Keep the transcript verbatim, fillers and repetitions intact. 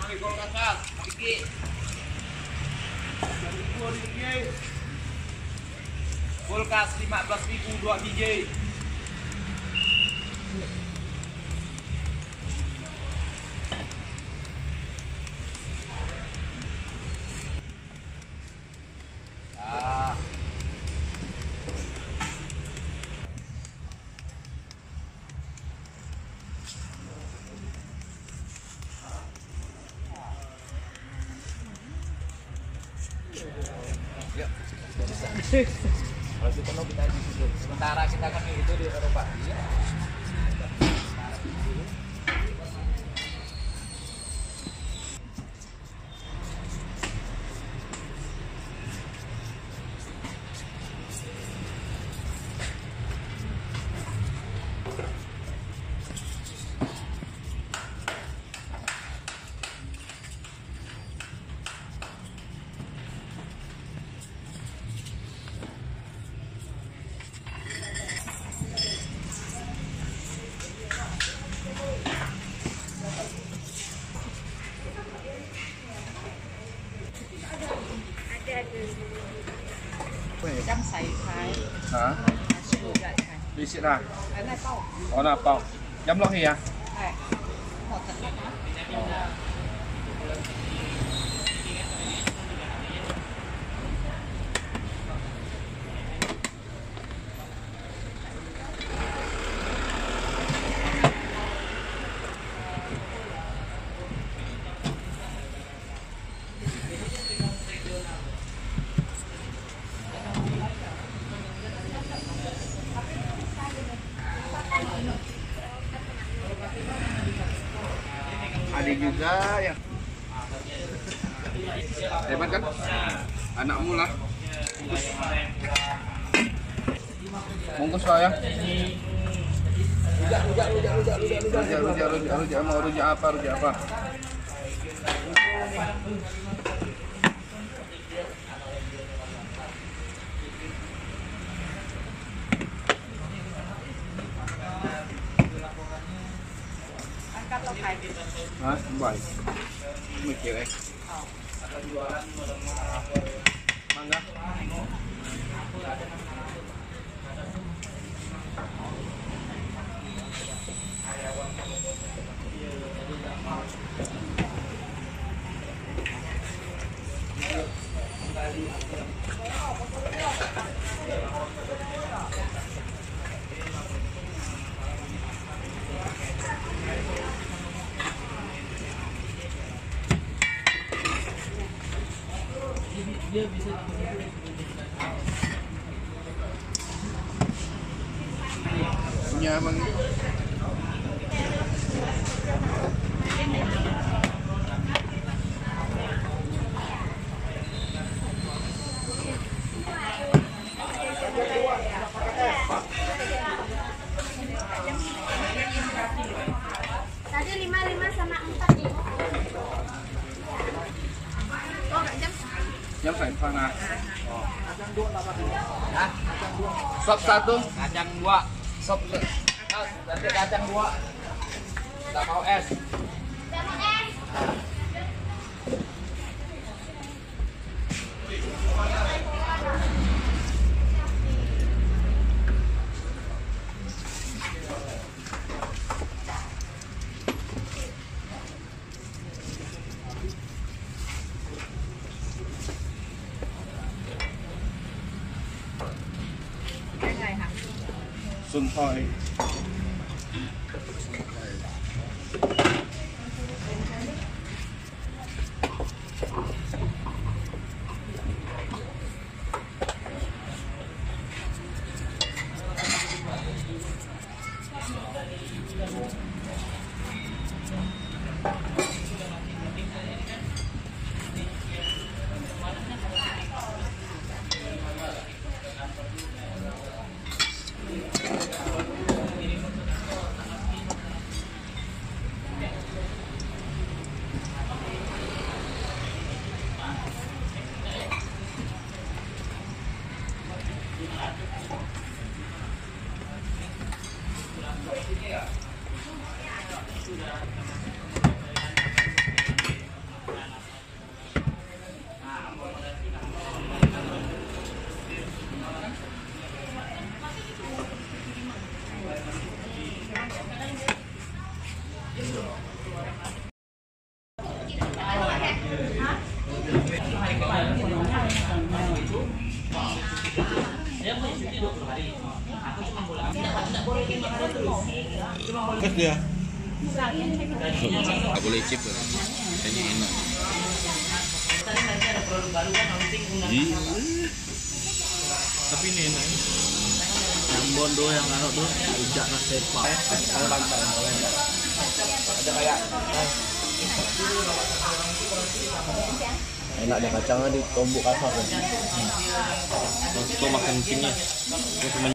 Kulkas lima belas ribu dua biji. Ah. Ya. Kalau kita mau kita di situ. Sementara kita kan itu di Eropa. Chấm xay thái. Hả? Sữa dại thái. Đi xịt à? Cái này bao. Ồ nào bao. Chấm lót gì à? Này. Một thật đấy. Ada juga yang hebat kan? Anakmu lah. Bungkus lah ya. Rujak, rujak, rujak, rujak, rujak, rujak, rujak, rujak, rujak, mau rujak apa, rujak apa? Hah? Baik. Mikir eh. Mangga. Dia bisa nyaman. Tadi lima lima sama empat. Oh, jam. Jam saya panas. Kacang dua apa dua? Hah? Kacang dua. Sop satu. Kacang dua. Sop. Nanti kacang dua. Enggak mau es. Enggak mau es. Xuân Thôi. dia. Nggak boleh chip ya. Kayaknya enak. Iya. Tapi ini enak. Yang bondo yang anu tuh rujak raksasa. Kalimantan. Ada kayak enak deh kacangnya ditumbuk kasar kan. Hmm. Itu makan kencingnya.